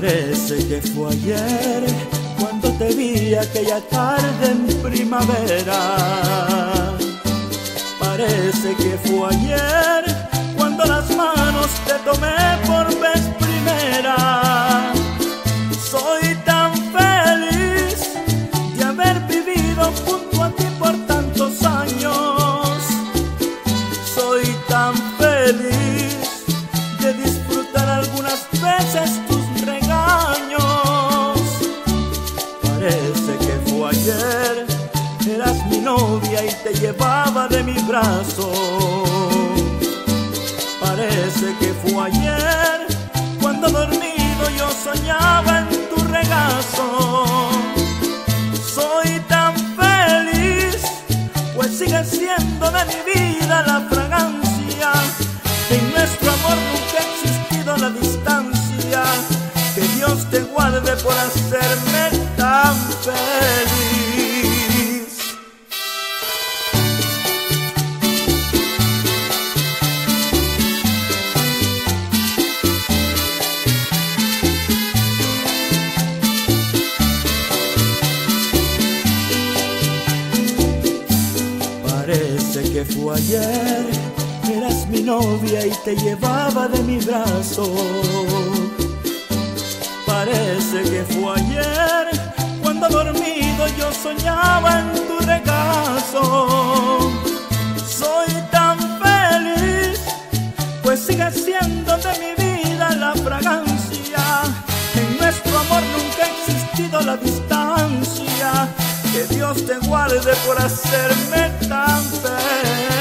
Parece que fue ayer cuando te vi aquella tarde en primavera. Parece que fue ayer cuando las manos te tomé por vez primera. Soy tan feliz de haber vivido junto a ti por tantos años. Soy tan feliz de disfrutar algunas veces tus regaños. Parece que fue ayer, eras mi novia y te llevaba de mi brazo. Parece que fue ayer cuando dormido yo soñaba en tu regazo. Soy tan feliz, pues sigue siendo de mi vida la fragancia. En nuestro amor nunca ha existido la distancia. Que Dios te guarde por hacerme tan feliz. Parece que fue ayer, eras mi novia y te llevaba de mi brazo. Parece que fue ayer cuando dormido yo soñaba en tu regazo. Soy tan feliz, pues sigue siendo de mi vida la fragancia. En nuestro amor nunca ha existido la distancia. Que Dios te guarde por hacerme tan feliz.